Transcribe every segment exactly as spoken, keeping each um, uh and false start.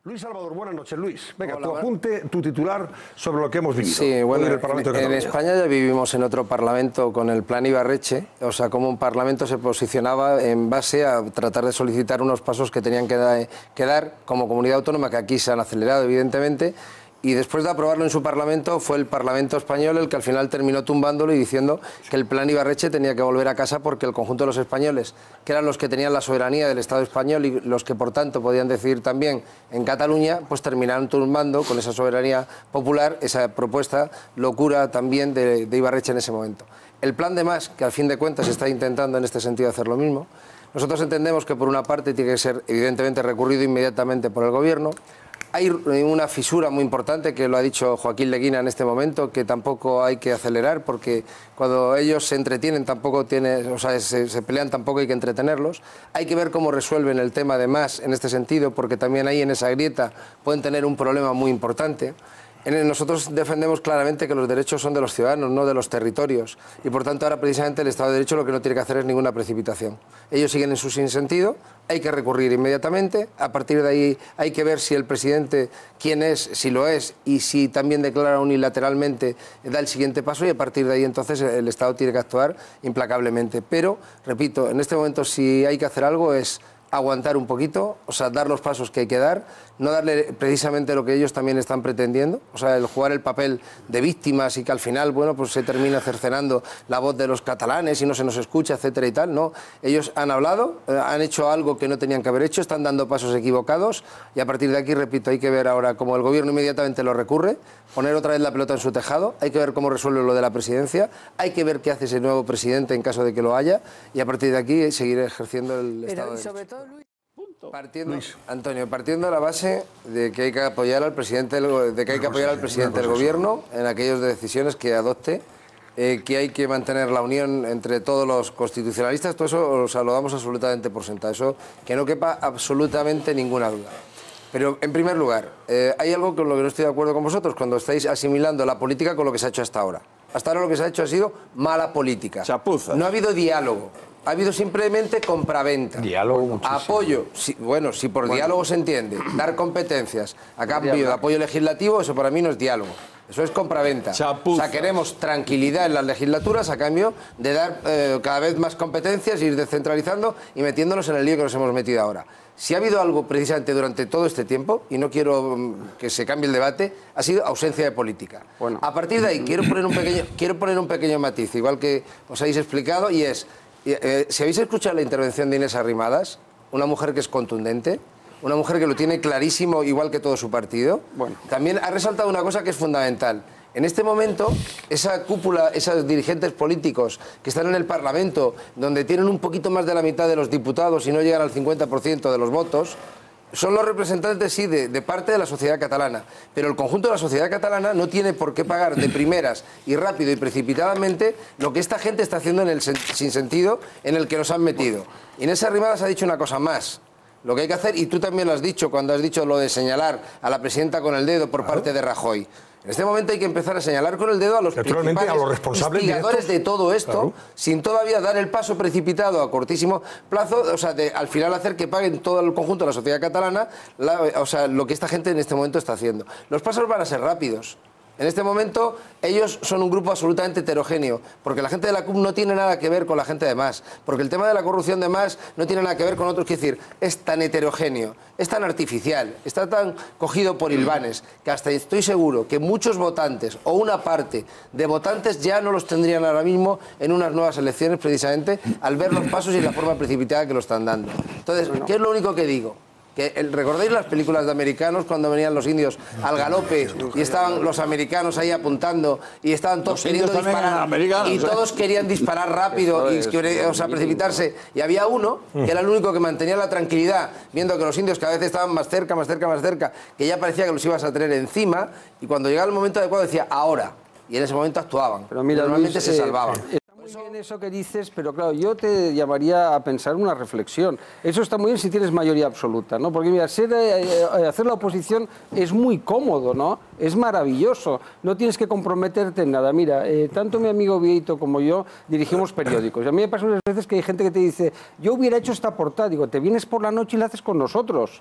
Luis Salvador, buenas noches. Luis, venga, Hola, tu apunte, tu titular sobre lo que hemos vivido. Sí, bueno, en, el Parlamento de en, en Cataluña. España ya vivimos en otro Parlamento con el Plan Ibarretxe, o sea, cómo un Parlamento se posicionaba en base a tratar de solicitar unos pasos que tenían que, da, que dar como comunidad autónoma, que aquí se han acelerado, evidentemente, y después de aprobarlo en su Parlamento fue el Parlamento español el que al final terminó tumbándolo y diciendo que el Plan Ibarretxe tenía que volver a casa porque el conjunto de los españoles, que eran los que tenían la soberanía del Estado español y los que por tanto podían decidir también en Cataluña, pues terminaron tumbando con esa soberanía popular esa propuesta locura también de, de Ibarretxe en ese momento. El Plan de Mas, que al fin de cuentas está intentando en este sentido hacer lo mismo, nosotros entendemos que por una parte tiene que ser evidentemente recurrido inmediatamente por el Gobierno. Hay una fisura muy importante, que lo ha dicho Joaquín Leguina en este momento, que tampoco hay que acelerar, porque cuando ellos se entretienen tampoco tiene, o sea, se, se pelean tampoco hay que entretenerlos. Hay que ver cómo resuelven el tema de Mas en este sentido, porque también ahí en esa grieta pueden tener un problema muy importante. Nosotros defendemos claramente que los derechos son de los ciudadanos, no de los territorios. Y por tanto ahora precisamente el Estado de Derecho lo que no tiene que hacer es ninguna precipitación. Ellos siguen en su sinsentido, hay que recurrir inmediatamente. A partir de ahí hay que ver si el presidente, quién es, si lo es, y si también declara unilateralmente, da el siguiente paso, y a partir de ahí entonces el Estado tiene que actuar implacablemente. Pero, repito, en este momento si hay que hacer algo es aguantar un poquito, o sea, dar los pasos que hay que dar, no darle precisamente lo que ellos también están pretendiendo, o sea, el jugar el papel de víctimas y que al final, bueno, pues se termina cercenando la voz de los catalanes y no se nos escucha, etcétera y tal. No, ellos han hablado, eh, han hecho algo que no tenían que haber hecho, están dando pasos equivocados y a partir de aquí, repito, hay que ver ahora cómo el Gobierno inmediatamente lo recurre, poner otra vez la pelota en su tejado, hay que ver cómo resuelve lo de la presidencia, hay que ver qué hace ese nuevo presidente en caso de que lo haya y a partir de aquí seguir ejerciendo el Pero, Estado de sobre Derecho. todo, Luis... Partiendo, Antonio, partiendo de la base de que hay que apoyar al presidente del, de que hay que apoyar al presidente del Gobierno en aquellas decisiones que adopte, eh, que hay que mantener la unión entre todos los constitucionalistas, todo eso o sea, lo damos absolutamente por sentado, eso que no quepa absolutamente ninguna duda. Pero, en primer lugar, eh, hay algo con lo que no estoy de acuerdo con vosotros cuando estáis asimilando la política con lo que se ha hecho hasta ahora. Hasta ahora lo que se ha hecho ha sido mala política. Chapuzas. No ha habido diálogo. Ha habido simplemente compraventa. Diálogo muchísimo. Apoyo. Si, bueno, si por bueno. diálogo se entiende, dar competencias a cambio de apoyo legislativo, eso para mí no es diálogo. Eso es compraventa. Chapuzas. O sea, queremos tranquilidad en las legislaturas a cambio de dar eh, cada vez más competencias, ir descentralizando y metiéndonos en el lío que nos hemos metido ahora. Si ha habido algo precisamente durante todo este tiempo, y no quiero um, que se cambie el debate, ha sido ausencia de política. Bueno. A partir de ahí quiero poner un pequeño, quiero poner un pequeño matiz, igual que os habéis explicado, y es, eh, si habéis escuchado la intervención de Inés Arrimadas, una mujer que es contundente, una mujer que lo tiene clarísimo, igual que todo su partido, bueno. También ha resaltado una cosa que es fundamental. En este momento, esa cúpula, esos dirigentes políticos que están en el Parlamento, donde tienen un poquito más de la mitad de los diputados y no llegan al cincuenta por ciento de los votos, son los representantes, sí, de, de parte de la sociedad catalana. Pero el conjunto de la sociedad catalana no tiene por qué pagar de primeras y rápido y precipitadamente lo que esta gente está haciendo en el sen- sinsentido en el que nos han metido. Inés Arrimadas ha dicho una cosa más. Lo que hay que hacer, y tú también lo has dicho cuando has dicho lo de señalar a la presidenta con el dedo por parte de Rajoy. En este momento hay que empezar a señalar con el dedo a los principales a los responsables instigadores directos. De todo esto, claro. Sin todavía dar el paso precipitado a cortísimo plazo, o sea, de, al final hacer que paguen todo el conjunto de la sociedad catalana, la, o sea, lo que esta gente en este momento está haciendo. Los pasos van a ser rápidos. En este momento ellos son un grupo absolutamente heterogéneo, porque la gente de la C U P no tiene nada que ver con la gente de Mas, porque el tema de la corrupción de Mas no tiene nada que ver con otros, es decir, es tan heterogéneo, es tan artificial, está tan cogido por hilvanes, que hasta estoy seguro que muchos votantes o una parte de votantes ya no los tendrían ahora mismo en unas nuevas elecciones precisamente al ver los pasos y la forma precipitada que lo están dando. Entonces, ¿qué es lo único que digo? Que el, ¿recordáis las películas de americanos cuando venían los indios al galope y estaban los americanos ahí apuntando y estaban todos queriendo disparar y todos querían disparar rápido y o sea, precipitarse y había uno que era el único que mantenía la tranquilidad viendo que los indios cada vez estaban más cerca, más cerca, más cerca, que ya parecía que los ibas a tener encima y cuando llegaba el momento adecuado decía ahora y en ese momento actuaban. Pero mira, normalmente Luis, se eh, salvaban. Muy bien eso que dices, pero claro, yo te llamaría a pensar una reflexión. Eso está muy bien si tienes mayoría absoluta, ¿no? Porque mira, ser, eh, hacer la oposición es muy cómodo, ¿no? Es maravilloso, no tienes que comprometerte en nada. Mira, eh, tanto mi amigo Vieito como yo dirigimos periódicos. Y a mí me pasa unas veces que hay gente que te dice, yo hubiera hecho esta portada, digo, te vienes por la noche y la haces con nosotros.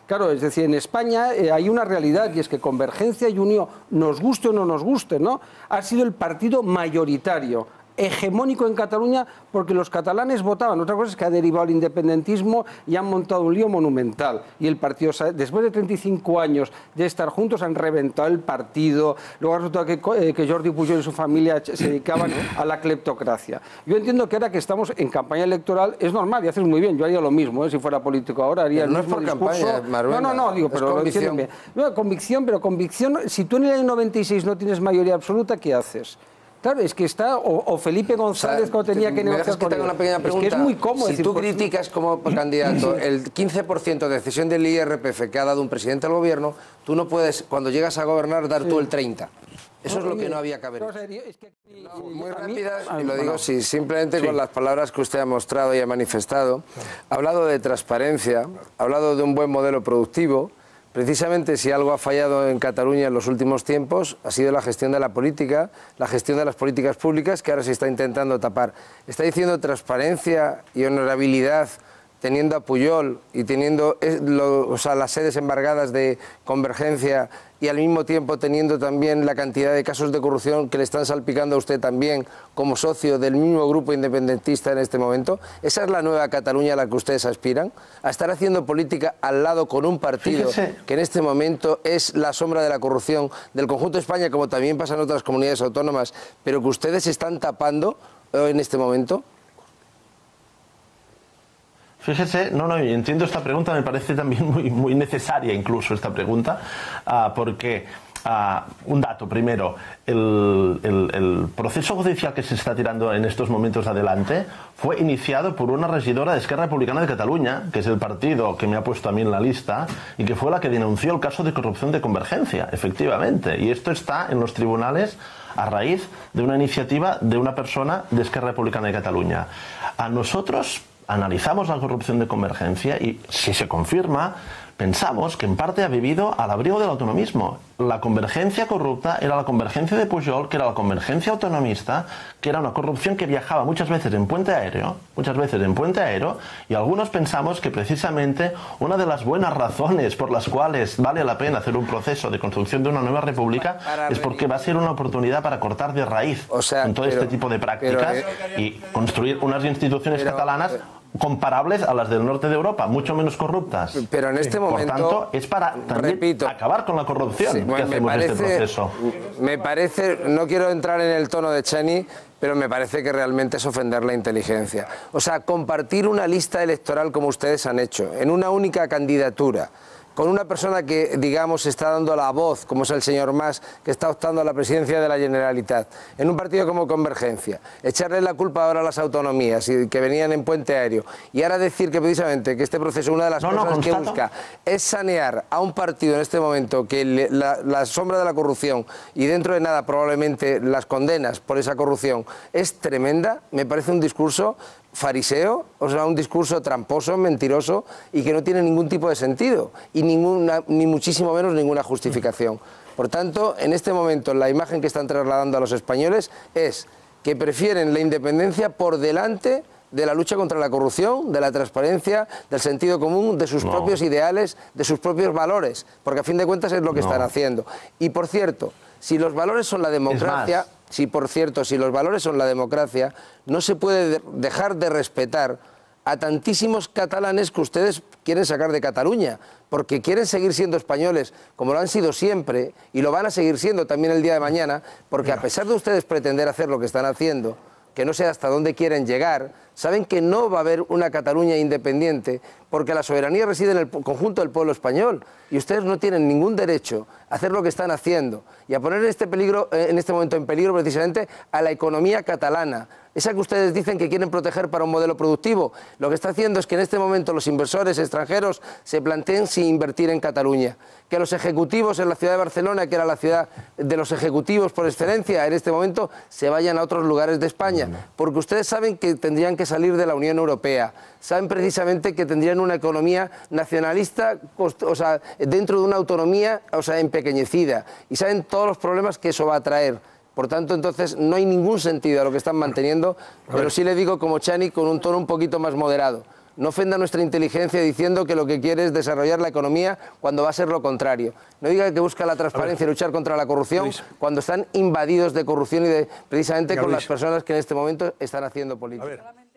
Claro, es decir, en España eh, hay una realidad y es que Convergencia y Unió, nos guste o no nos guste, ¿no?, ha sido el partido mayoritario, hegemónico en Cataluña, porque los catalanes votaban. Otra cosa es que ha derivado el independentismo y han montado un lío monumental. Y el partido, después de treinta y cinco años de estar juntos, han reventado el partido. Luego ha resultado que, eh, que Jordi Pujol y su familia se dedicaban a la cleptocracia. Yo entiendo que ahora que estamos en campaña electoral es normal y haces muy bien. Yo haría lo mismo, ¿eh? Si fuera político ahora haría pero el no mismo es por discurso. campaña, Maruenda, no, no, no, digo, es pero lo entienden bien. No, convicción, pero convicción. Si tú en el año noventa y seis no tienes mayoría absoluta, ¿qué haces? Claro, es que está, o, o Felipe González, o sea, cuando tenía que negociar que tenga una pequeña pregunta. Es que es muy cómodo. Si decir, tú pues, criticas como candidato el quince por ciento de decisión del I R P F que ha dado un presidente al gobierno, tú no puedes, cuando llegas a gobernar, dar sí. tú el treinta. Eso no, es lo que no había que haber hecho. Es que, no, muy rápida, y lo digo sí, simplemente sí. con las palabras que usted ha mostrado y ha manifestado. Ha hablado de transparencia, ha hablado de un buen modelo productivo. Precisamente si algo ha fallado en Cataluña en los últimos tiempos ha sido la gestión de la política, la gestión de las políticas públicas que ahora se está intentando tapar. Está diciendo transparencia y honorabilidad teniendo a Pujol y teniendo lo, o sea, las sedes embargadas de Convergencia y al mismo tiempo teniendo también la cantidad de casos de corrupción que le están salpicando a usted también como socio del mismo grupo independentista en este momento. ¿Esa es la nueva Cataluña a la que ustedes aspiran? ¿A estar haciendo política al lado con un partido Fíjese. que en este momento es la sombra de la corrupción del conjunto de España, como también pasa en otras comunidades autónomas, pero que ustedes están tapando en este momento? Fíjese, no, no, entiendo esta pregunta, me parece también muy, muy necesaria incluso esta pregunta, uh, porque, uh, un dato primero, el, el, el proceso judicial que se está tirando en estos momentos adelante fue iniciado por una regidora de Esquerra Republicana de Cataluña, que es el partido que me ha puesto a mí en la lista, y que fue la que denunció el caso de corrupción de Convergencia, efectivamente, y esto está en los tribunales a raíz de una iniciativa de una persona de Esquerra Republicana de Cataluña. A nosotros analizamos la corrupción de Convergencia y, si se confirma, pensamos que en parte ha vivido al abrigo del autonomismo. La convergencia corrupta era la convergencia de Pujol, que era la convergencia autonomista, que era una corrupción que viajaba muchas veces en puente aéreo, muchas veces en puente aéreo, y algunos pensamos que precisamente una de las buenas razones por las cuales vale la pena hacer un proceso de construcción de una nueva república es porque va a ser una oportunidad para cortar de raíz o sea, con todo pero, este tipo de prácticas pero, y construir unas instituciones pero, catalanas comparables a las del norte de Europa, mucho menos corruptas. Pero en este momento, por tanto, es para también repito, acabar con la corrupción sí, bueno, que hacemos en este proceso. Me parece, no quiero entrar en el tono de Chani, pero me parece que realmente es ofender la inteligencia. O sea, compartir una lista electoral como ustedes han hecho, en una única candidatura, con una persona que, digamos, está dando la voz, como es el señor Mas, que está optando a la presidencia de la Generalitat, en un partido como Convergencia, echarle la culpa ahora a las autonomías y que venían en puente aéreo, y ahora decir que precisamente que este proceso, una de las no, cosas no, que busca es sanear a un partido en este momento que le, la, la sombra de la corrupción y dentro de nada probablemente las condenas por esa corrupción es tremenda, me parece un discurso fariseo, o sea, un discurso tramposo, mentiroso y que no tiene ningún tipo de sentido y ninguna, ni muchísimo menos ninguna justificación. Por tanto, en este momento la imagen que están trasladando a los españoles es que prefieren la independencia por delante de la lucha contra la corrupción, de la transparencia, del sentido común, de sus no. propios ideales, de sus propios valores, porque a fin de cuentas es lo que no. están haciendo. Y por cierto, si los valores son la democracia, si por cierto, si los valores son la democracia, no se puede dejar de respetar a tantísimos catalanes que ustedes quieren sacar de Cataluña, porque quieren seguir siendo españoles, como lo han sido siempre, y lo van a seguir siendo también el día de mañana, porque a pesar de ustedes pretender hacer lo que están haciendo, que no sé hasta dónde quieren llegar, saben que no va a haber una Cataluña independiente porque la soberanía reside en el conjunto del pueblo español y ustedes no tienen ningún derecho a hacer lo que están haciendo y a poner en este, peligro, en este momento en peligro precisamente a la economía catalana, esa que ustedes dicen que quieren proteger para un modelo productivo. Lo que está haciendo es que en este momento los inversores extranjeros se planteen si invertir en Cataluña, que los ejecutivos en la ciudad de Barcelona, que era la ciudad de los ejecutivos por excelencia, en este momento se vayan a otros lugares de España, porque ustedes saben que tendrían que salir de la Unión Europea, saben precisamente que tendrían una economía nacionalista, o sea, dentro de una autonomía, o sea, empequeñecida, y saben todos los problemas que eso va a traer. Por tanto, entonces, no hay ningún sentido a lo que están manteniendo, pero sí le digo como Chani, con un tono un poquito más moderado. no ofenda nuestra inteligencia diciendo que lo que quiere es desarrollar la economía cuando va a ser lo contrario. No diga que busca la transparencia y luchar contra la corrupción Luis. cuando están invadidos de corrupción y de precisamente Venga, con Luis. las personas que en este momento están haciendo política. A ver.